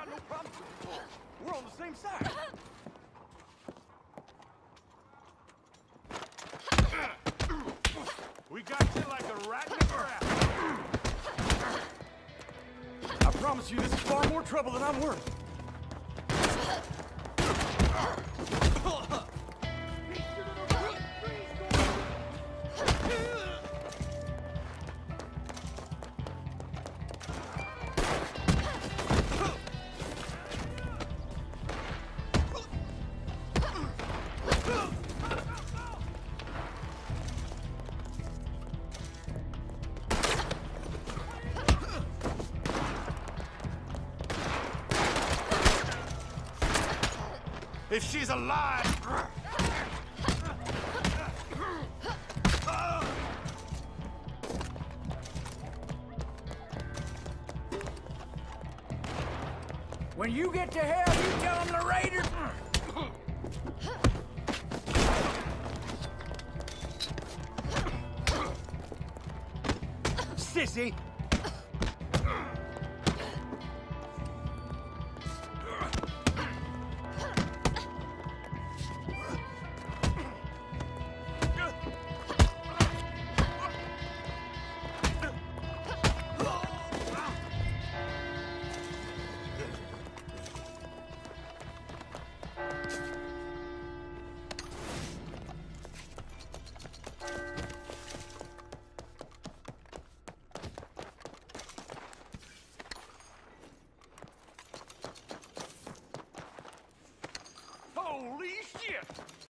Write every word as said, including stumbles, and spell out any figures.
got no problems with you. We're on the same side. We got you like a rat in a trap. I promise you, this is far more trouble than I'm worth. If she's alive! When you get to hell, you tell them the raiders... Sissy! Holy shit!